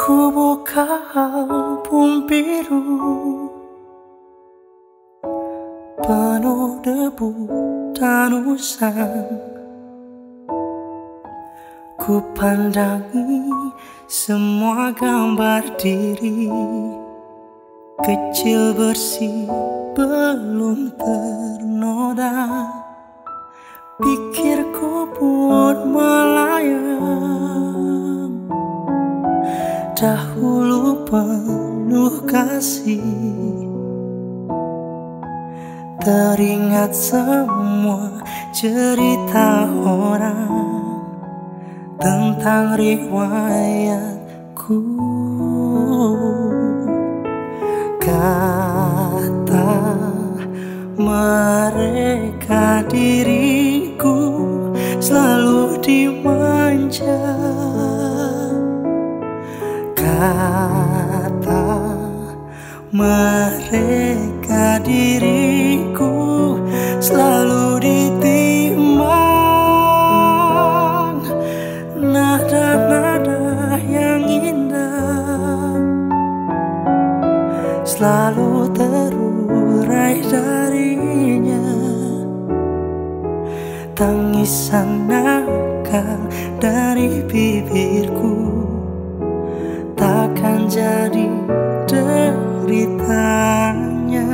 Kubuka album biru penuh debu dan usang. Kupandangi semua gambar diri, kecil bersih belum ternoda. Pikirku pun melayang, dahulu penuh kasih. Teringat semua cerita orang tentang riwayatku. Kata mereka diriku selalu dimanja. Kata mereka diriku selalu ditimang. Nada-nada yang indah selalu terurai darinya. Tangisan nakal dari bibirku takkan jadi deritanya.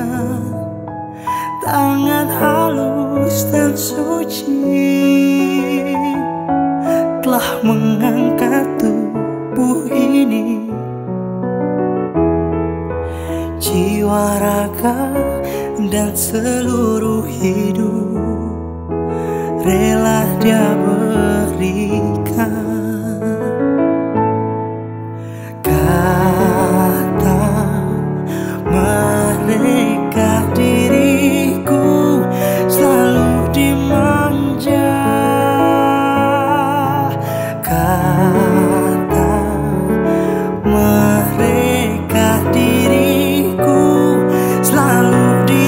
Tangan halus dan suci telah mengangkat tubuh ini. Jiwa, raga, dan seluruh hidup rela dia berikan. Kata mereka diriku selalu dimanja. Kata mereka diriku selalu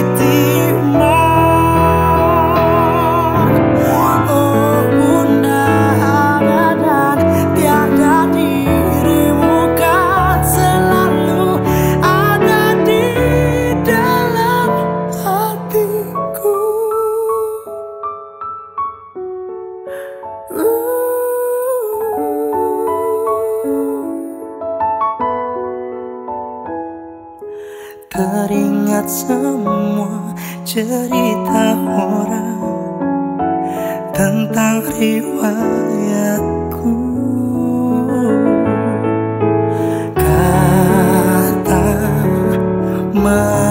ditimang. Oh Bunda dan tiada dirimu kan selalu ada di dalam hatiku. Teringat semua cerita orang tentang riwayatku. Kata